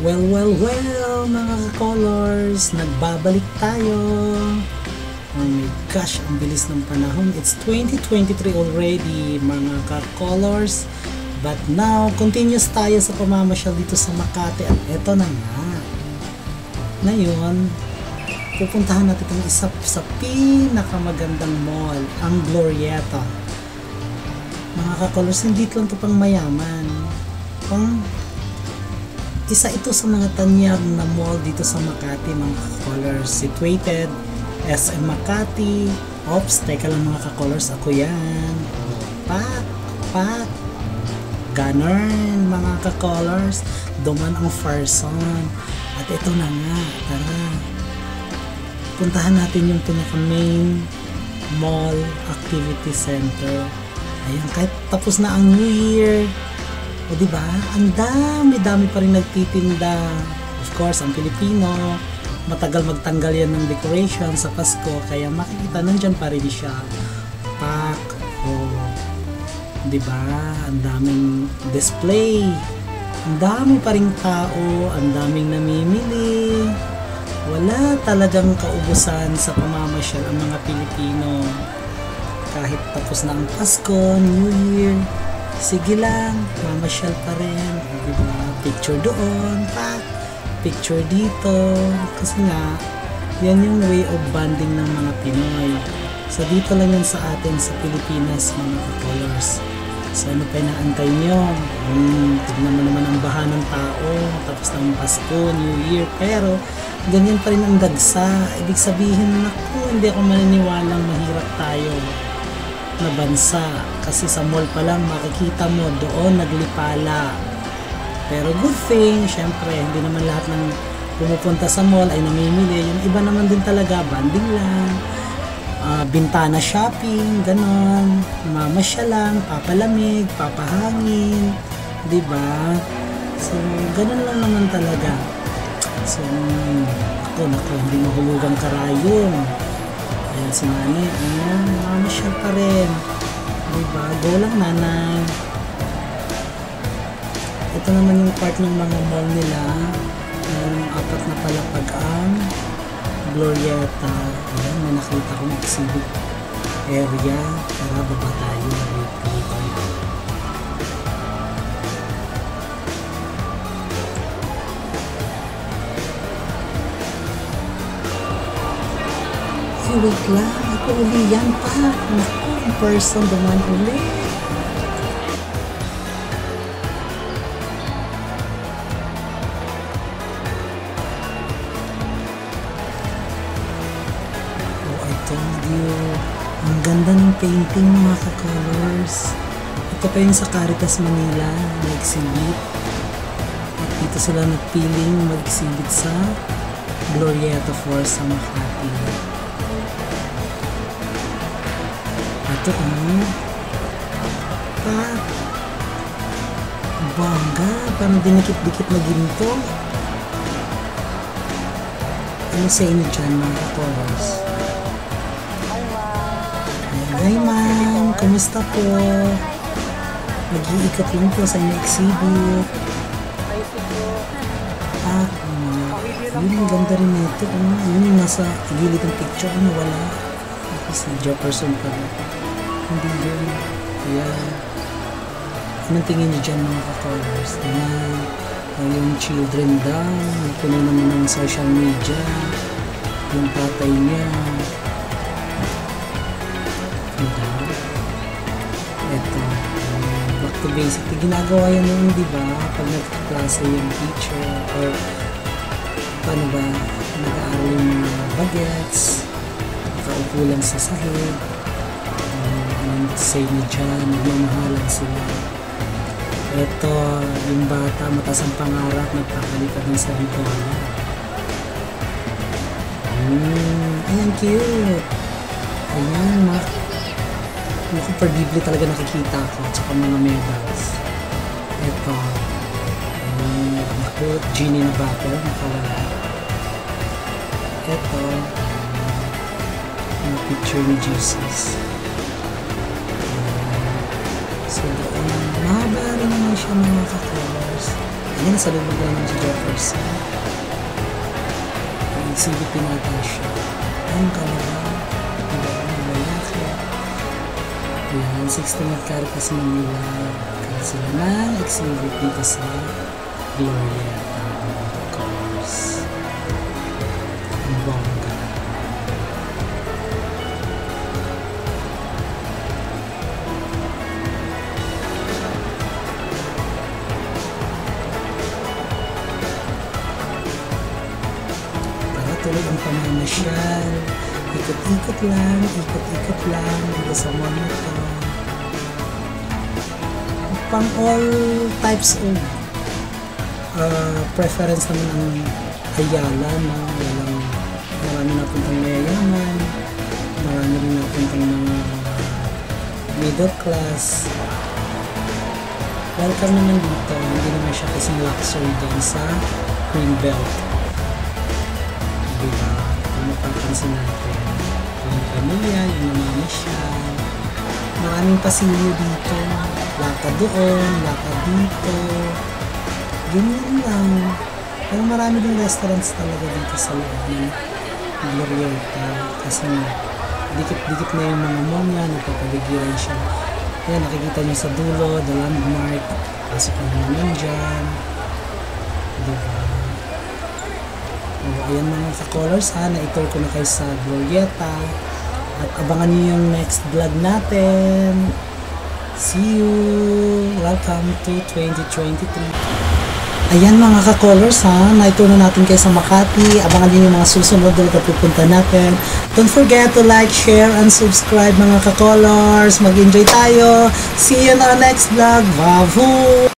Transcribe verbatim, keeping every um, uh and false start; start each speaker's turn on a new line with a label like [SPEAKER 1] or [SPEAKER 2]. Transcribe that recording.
[SPEAKER 1] Well, well, well, mga ka-colors, nagbabalik tayo. Oh my gosh, ang bilis ng panahon. It's twenty twenty-three already, mga ka-colors. But now, continuous tayo sa pamamasyal dito sa Makati. At eto na nga. Ngayon, pupuntahan natin itong isa sa pinakamagandang mall, ang Glorieta. Mga ka-colors, hindi lang ito pang mayaman. Pang isa ito sa mga tanyag na mall dito sa Makati, mga ka-colors. Situated S M Makati. Ops, teka lang mga ka-colors, ako yan. Pak, pak. Ganun, mga ka-colors. Duman ang Farson. At ito na nga, tara. Puntahan natin yung pinaka-main mall activity center. Ayan, kahit tapos na ang New Year. O diba? Ang dami-dami pa rin nagtitinda. Of course, ang Pilipino, matagal magtanggal yan ng decoration sa Pasko. Kaya makikita, nandyan pa rin siya. Pak. O, diba? Ang daming display. Ang dami pa rin tao. Ang daming namimili. Wala talagang kaubusan sa pamamasyal ang mga Pilipino. Kahit tapos na ang Pasko, New Year, sige lang, mamasyal pa rin, diba? Picture doon, pak, picture dito, kasi nga, yan yung way of bonding ng mga Pinoy. So dito lang yan sa atin, sa Pilipinas, mga ka-colors. So ano pa inaantay nyo? Hmm, tignan mo naman ang baha ng tao, tapos na ang Pasko, New Year, pero ganyan pa rin ang dagsa. Ibig sabihin, naku, hindi ako maniniwalang mahirap tayo na bansa, kasi sa mall pa lang makikita mo doon naglipala. Pero good thing, syempre hindi naman lahat ng pumupunta sa mall ay namimili. Yung iba naman din talaga banding lang, uh, bintana shopping, ganon, mamasya lang, papalamig, papahangin, diba? So ganon lang naman talaga. So ako nako, hindi mahulugang karayong. Ayan si nanay, ayan, mamasyal pa rin. Diba? Go lang nanay. Ito naman yung part ng mga mall nila. Yung apat na palapag ang Glorieta. Ayan, may nakita kong exhibit area. Tara, baba tayo. Dito. Wait lang, ako uli yan pa. Naku, in person duman uli. Oh, I told you. Ang ganda ng painting, mga ka-colors. Ito pa yung sa Caritas Manila na exhibit. At dito sila nagpiling mag-exhibit sa Glorieta four sa Makati. Ito ano? Ah, bangga, parang dinikit-dikit na ginto. Ano sa inyo dyan, mga ka-colors? Hi ma'am, kumusta po? Mag-iikat lang po sa inyo exhibit. Ah, um, yun, ang ganda rin nito. Ano, yun yung nasa gilid ng picture, ano, wala. Si Jefferson pa rin. Hindi yun. Ayan. Anong tingin niyo dyan, mga ka-colors? Ayan. Yung children daw. Puno naman ng social media. Yung tatay niya. Diba? Ito. Um, back to basic. Ginagawa yan yun, diba? Pag nagkaklase yung teacher or paano ba nag-aaral yung mga bagets, nakaupo lang sa sahig. Ang say na dyan, nagmamahalan sila. Ito, yung bata, mataas ang pangarap, nagpapalipad ng saritola. Hmm, ayan, cute. Ayan, mga mga perdibli talaga nakikita ko, tsaka mga medals. Ito, um, ako, genie na bottle, nakawala. Ito, yung picture ni Jesus. So doon, mahaba rin naman siya, mga ka-colors. Ayan, nasa lubog lang ng Jefferson. Ang C B P natin siya. Ang kalaban. Diba? Ang lalaki. Ayan, sixteen at carry kasi nila. Kaya sila na exhibit dito sa Glorieta. Of course. Ang bongga. Tuloy ang pamamasyal, ikot-ikot lang, ikot-ikot lang dito sa mall na to. Pang all types of uh, preference naman ang Ayala, no? Walang, marami na puntang mayayaman, marami rin na puntang mga middle class. Welcome naman dito, hindi naman siya kasing luxury din sa Greenbelt. Diba? Kung mapapansin natin, yung pamilya, yung namamasyal, maraming pasilyo dito, lakad doon, lakad dito, ganyan lang. Pero marami din restaurants talaga dito sa loob ng Glorieta, kasi dikit-dikit na yung mga mall niya, napapaligiran siya. Ayan, nakikita nyo sa dulo, the landmark, pasok na naman dyan, diba? Oh, ayan mga ka-colors ha, na-tour ko na kayo sa Glorieta at abangan niyo yung next vlog natin. See you! Welcome to twenty twenty-three. Ayan mga ka-colors ha, na-tour na natin kayo sa Makati. Abangan niyo yung mga susunod na pupunta natin. Don't forget to like, share, and subscribe mga ka-colors. Mag-enjoy tayo. See you in our next vlog. Babu!